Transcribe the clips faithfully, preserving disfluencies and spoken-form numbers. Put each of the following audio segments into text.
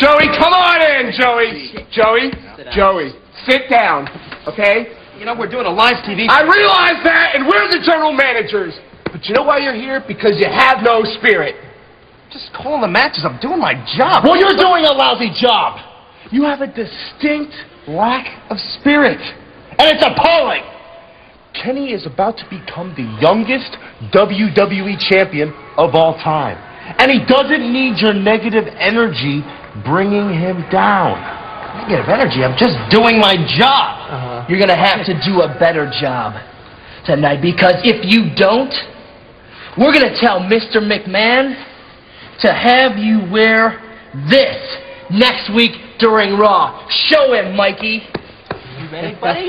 Joey, come on in, Joey. Joey, Joey, sit down, okay? You know, we're doing a live T V show. I realize that, and we're the general managers. But you know why you're here? Because you have no spirit. Just calling the matches. I'm doing my job. Well, you're doing a lousy job. You have a distinct lack of spirit. And it's appalling. Kenny is about to become the youngest W W E champion of all time. And he doesn't need your negative energy bringing him down. Negative energy? I'm just doing my job. Uh-huh. You're going to have to do a better job tonight, because if you don't, we're going to tell Mister McMahon to have you wear this next week during Raw. Show him, Mikey. You ready, buddy?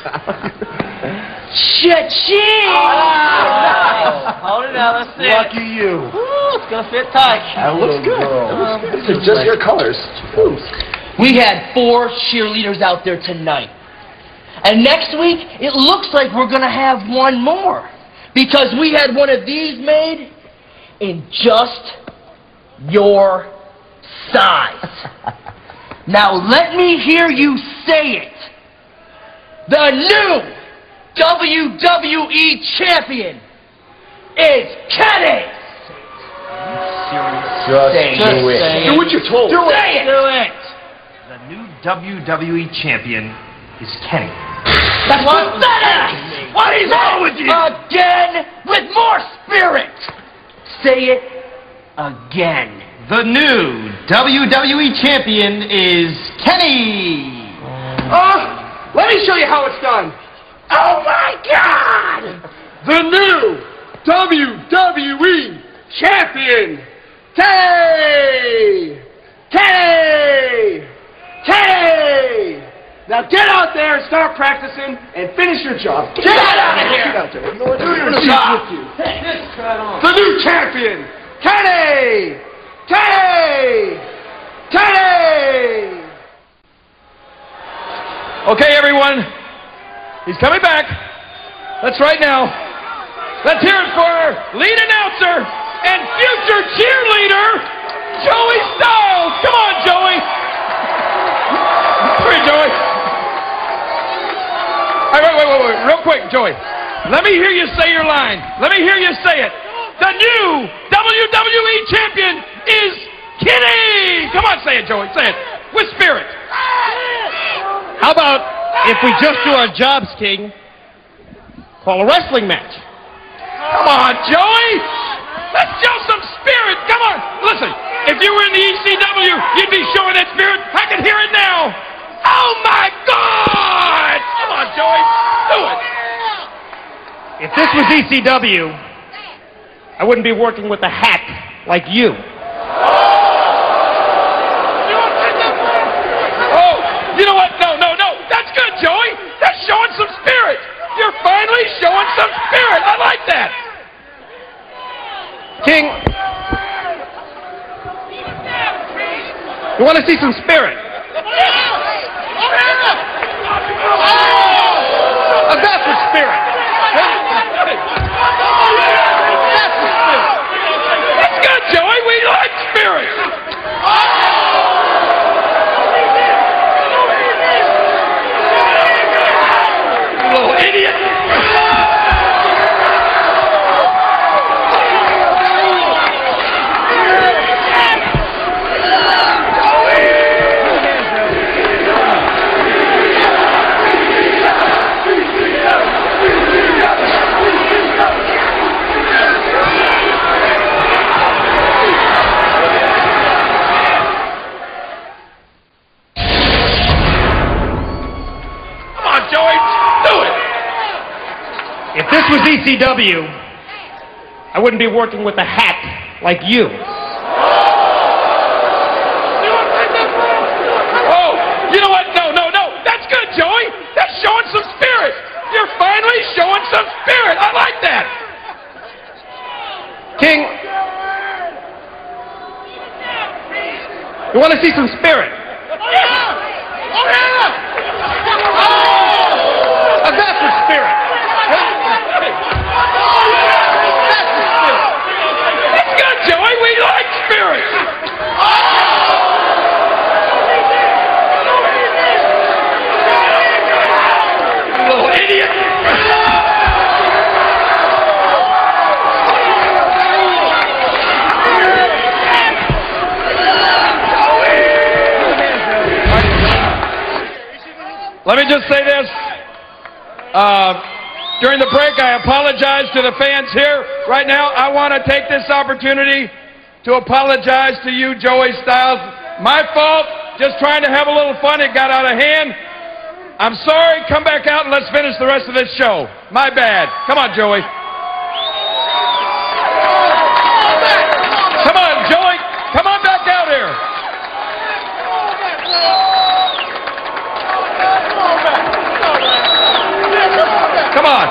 Cha-ching! Oh, hold it out, let's see. Lucky you. Ooh, it's gonna fit tight. That looks good. That looks good. This is just your colors. We had four cheerleaders out there tonight. And next week, it looks like we're going to have one more. Because we had one of these made in just your size. Now let me hear you say it. The new W W E Champion is Kenny! Just Say it. do it. Say Do it. what you're told. Do it! Do it! The new W W E champion is Kenny. That's what that is! What is wrong with you? Again, with more spirit! Say it again. The new W W E champion is Kenny. Uh, let me show you how it's done. Oh my God! The new W W E champion, Kenny! Kenny! Kenny! Now get out there and start practicing and finish your job. Get, get out of here! Get out there. You know what? Do your job. With you. The new champion, Kenny! Kenny! Kenny! Okay, everyone. He's coming back. That's right now. Let's hear it for our lead announcer and future cheerleader, Joey Styles. Come on, Joey. Come here, Joey. All right, wait, wait, wait, wait. Real quick, Joey. Let me hear you say your line. Let me hear you say it. The new W W E champion is Kenny. Come on, say it, Joey. Say it with spirit. How about if we just do our jobs, King? Call a wrestling match. Come on, Joey. Let's show some spirit. Come on. Listen, if you were in the E C W, you'd be showing that spirit. I can hear it now. Oh, my God. Come on, Joey. Do it. If this was E C W, I wouldn't be working with a hack like you. Oh, you know what? No, no, no. That's good, Joey. That's showing some spirit. You're finally showing some spirit. I like that. King, you want to see some spirit? A that's for spirit. That's good, Joey. We like spirit. You little idiot. If this was E C W, I wouldn't be working with a hack like you. Oh, you know what? No, no, no. That's good, Joey. That's showing some spirit. You're finally showing some spirit. I like that. King, you want to see some spirit? A that's for spirit. That's good, Joey. We like spirit. Let me just say this. Uh, during the break, I apologize to the fans here. Right now, I want to take this opportunity to apologize to you, Joey Styles. My fault, just trying to have a little fun. It got out of hand. I'm sorry. Come back out and let's finish the rest of this show. My bad. Come on, Joey. Come on, Joey. Come on back out here. Come on.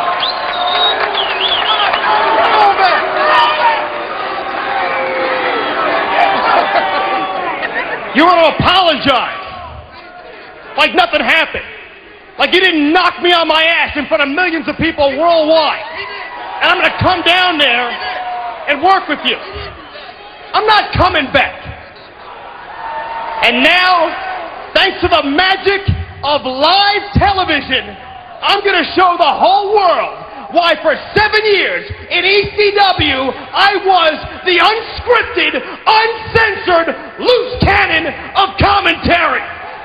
You want to apologize like nothing happened. Like you didn't knock me on my ass in front of millions of people worldwide. And I'm going to come down there and work with you. I'm not coming back. And now, thanks to the magic of live television, I'm going to show the whole world why for seven years in E C W I was the unscripted, uncensored, loose cannon of commentary.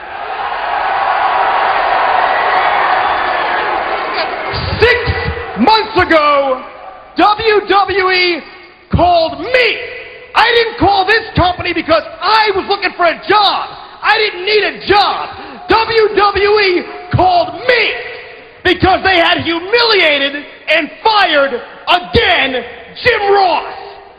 Six months ago, W W E called me. I didn't call this company because I was looking for a job. I didn't need a job. W W E called me because they had humiliated and fired again Jim Ross.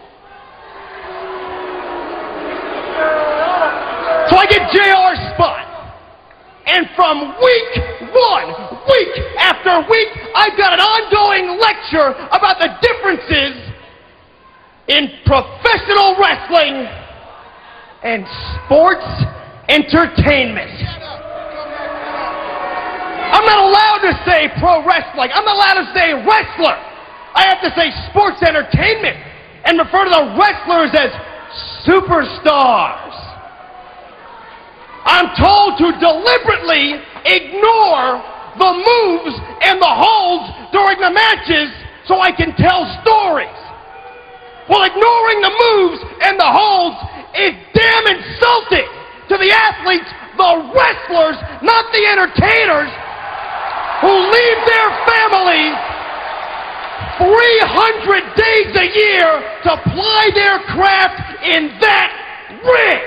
So I get J R's spot. And from week one, week after week, I've got an ongoing lecture about the differences in professional wrestling and sports entertainment. I'm not allowed to say pro wrestling. I'm not allowed to say wrestler. I have to say sports entertainment and refer to the wrestlers as superstars. I'm told to deliberately ignore the moves and the holds during the matches so I can tell stories. Well, ignoring the moves and the holds is damn insulting to the athletes, the wrestlers, not the entertainers, who leave their families three hundred days a year to ply their craft in that ring.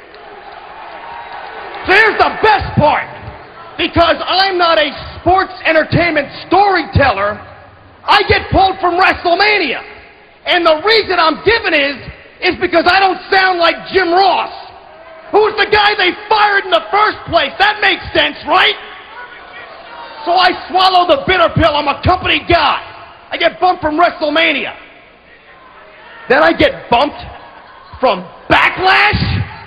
There's the best part. Because I'm not a sports entertainment storyteller, I get pulled from WrestleMania. And the reason I'm given is, is because I don't sound like Jim Ross, who's the guy they fired in the first place. That makes sense, right? So I swallow the bitter pill. I'm a company guy. I get bumped from WrestleMania. Then I get bumped from Backlash.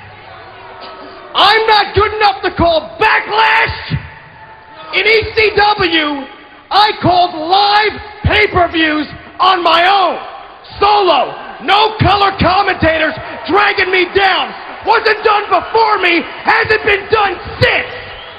I'm not good enough to call Backlash. In E C W, I called live pay-per-views on my own. Solo. No color commentators dragging me down. Wasn't done before me. Hasn't been done since.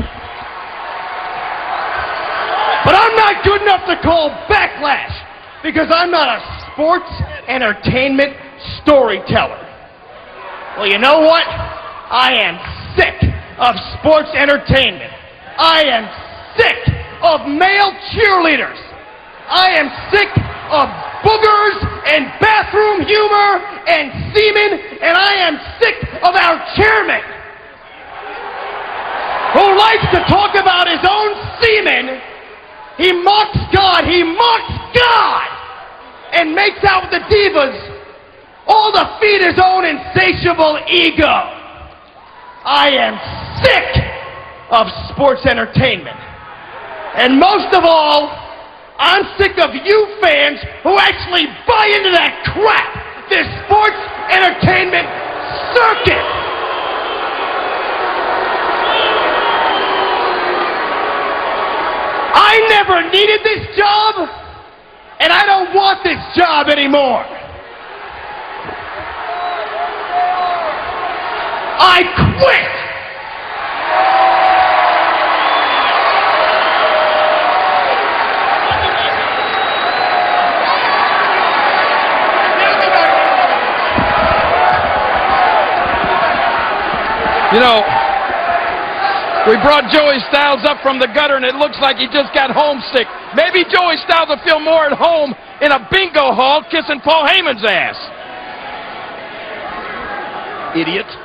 But I'm not good enough to call Backlash because I'm not a sports entertainment storyteller. Well, you know what? I am sick of sports entertainment. I am sick of male cheerleaders. I am sick of boogers and bathroom humor and semen, and I am sick of our chairman who likes to talk about his own semen. He mocks God. He mocks God and makes out with the divas, all to feed his own insatiable ego. I am sick of sports entertainment. And most of all, I'm sick of you fans who actually buy into that crap, this sports entertainment circus. I never needed this job, and I don't want this job anymore. I quit. You know, We brought Joey Styles up from the gutter, and it looks like he just got homesick. Maybe Joey Styles will feel more at home in a bingo hall kissing Paul Heyman's ass. Idiot.